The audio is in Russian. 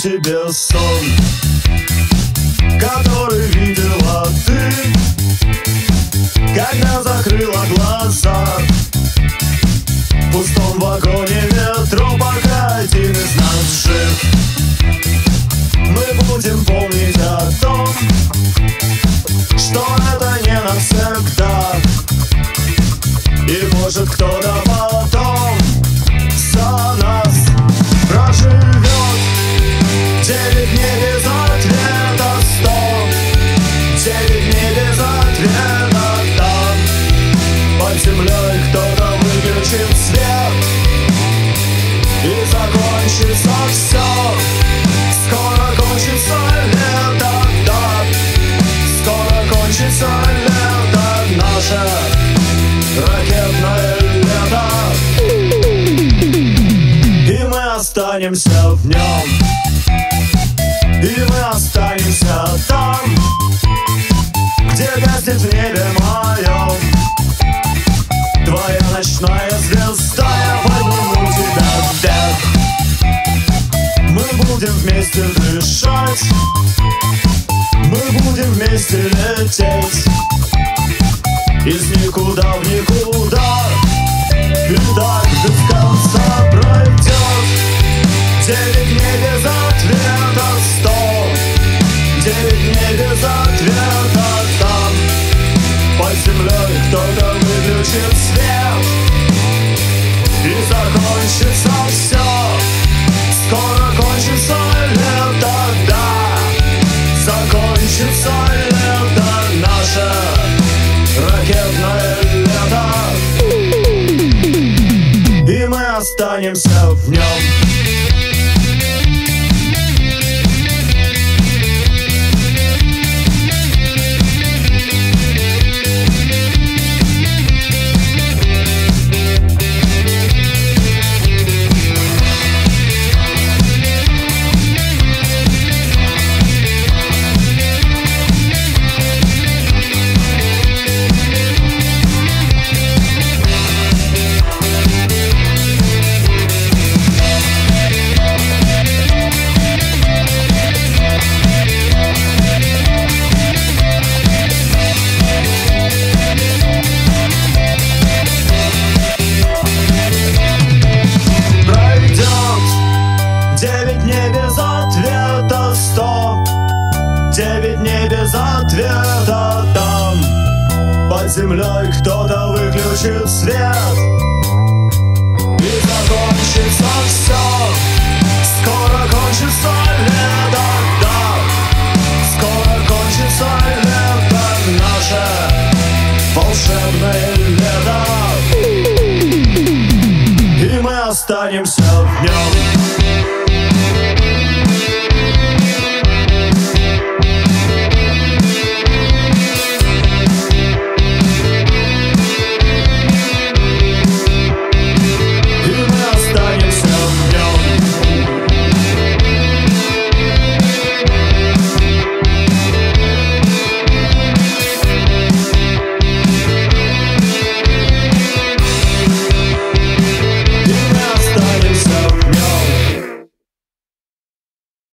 тебе сон, который видела ты, когда закрыла глаза. В пустом вагоне метро, пока один из нас жив. Мы будем помнить о том, что это не навсегда. И может кто-то потом за нас проживет 9 дней без ответа, 9 дней без ответа. Там под землёй кто-то выключит свет, и закончится все. Скоро кончится лето, да, скоро кончится лето, наше ракетное лето. И мы останемся в нем, и мы останемся там, где гаснет в небе моем твоя ночная звезда. Я подниму тебя вверх. Мы будем вместе дышать, мы будем вместе лететь из никуда в никуда. И так без конца пройдет 9 дней без ответа, 9 дней без ответа. Там под землей кто-то выключит свет, и закончится все. Скоро кончится лето, да, закончится лето, наше ракетное лето. И мы останемся в нем. Ответа. Там под землей кто-то выключит свет,